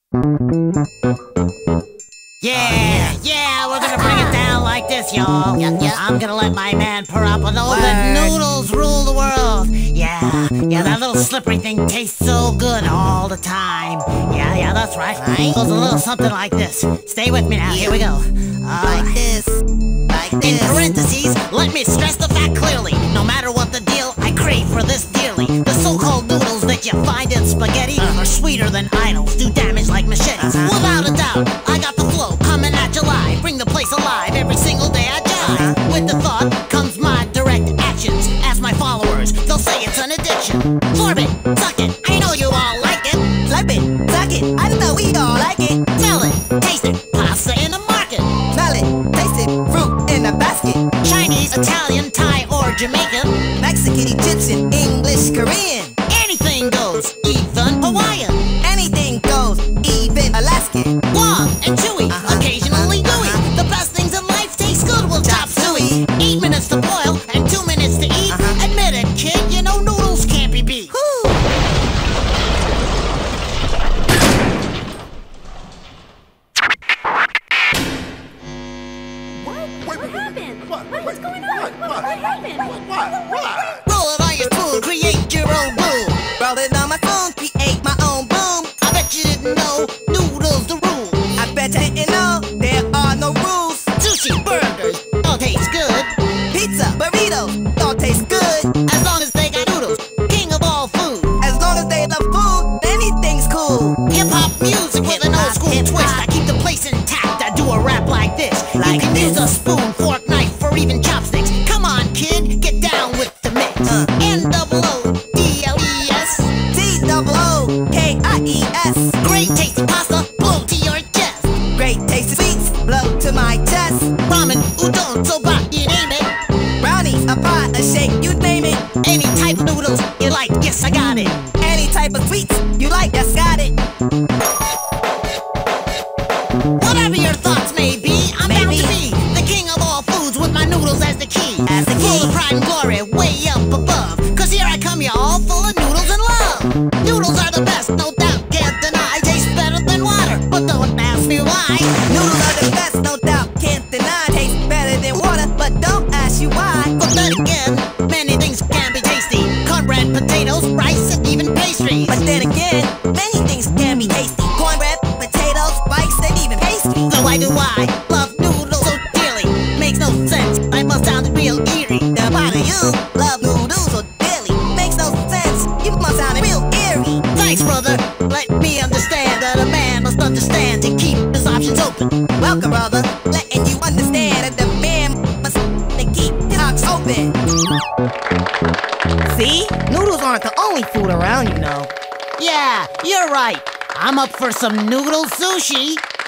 Yeah, we're gonna bring it down like this, y'all. I'm gonna let my man Parappa know that noodles rule the world. Yeah, that little slippery thing tastes so good all the time. Yeah, that's right. It goes a little something like this. Stay with me now, here we go. Like this. In parentheses, let me stress the fact clearly. No matter what the deal, I crave for this dearly. The so-called noodles that you find in spaghetti are sweeter than idols, do damage like machetes. Without a doubt, I got the flow coming at you live. Bring the place alive every single day I jive. With the thought comes my direct actions. Ask my followers, they'll say it's an addiction. Florb it, suck it, I know you all like it. Slurp it, suck it, I know we all like it. Smell it, taste it, pasta in the market. Smell it, taste it, fruit in a basket. Chinese, Italian, Thai, or Jamaican. Mexican, Egyptian, English, Korean. Anything goes, even Hawaiian. Anything goes, even Alaskan. Long and chewy, occasionally gooey. The best things in life taste good, we'll chop suey. 8 minutes to boil and 2 minutes to eat. Admit it, kid, you know noodles can't be beat. What happened? What's going on? What happened? Roll it on your spoon, create your own boom. Roll it on my phone, create my own boom. I bet you didn't know noodles the rule. I bet you didn't know there are no rules. Sushi, burgers, all taste good. Pizza, burritos, all taste good. As long as they got noodles, king of all food. As long as they love food, anything's cool. Hip-hop music with an old school twist. I keep the place intact, I do a rap like this. Like you can this. use a spoon, fork, knife, or even chopsticks. Come on, kid, get down with the mix. N-double-O-D-L-E-S. T-double-O-K-I-E-S. Great tasty pasta, blow to your chest. Great tasty sweets, blow to my chest. Ramen, udon, soba, you name it. Brownies, a pie, a shake, you name it. Any type of noodles you like, yes, I got it. Any type of sweets you like, yes, got it. Whatever your thoughts may be, I'm bound to be the king of all foods with my noodles as the key. As the Full key. of pride and glory, way up above. Cause here I come, y'all, full of noodles and love. Noodles are the best, no doubt, can't deny. Taste better than water, but don't ask me why. Noodles are the best, no doubt, can't deny. Taste better than water, but don't ask you why. But then again, many things can be tasty. Cornbread, potatoes, rice, and even pastries. But then again, many things can be tasty. Cornbread, potatoes, rice, and even pastry. So why do I love noodles so dearly? Makes no sense, I must sound real eerie. Now why do you love noodles so dearly? Makes no sense, you must sound real eerie. Thanks, brother. Let me understand that a man must understand to keep his options open. Welcome, brother, letting you understand that the man must keep his options open. See? Noodles aren't the only food around, you know. Yeah, you're right. I'm up for some noodle sushi.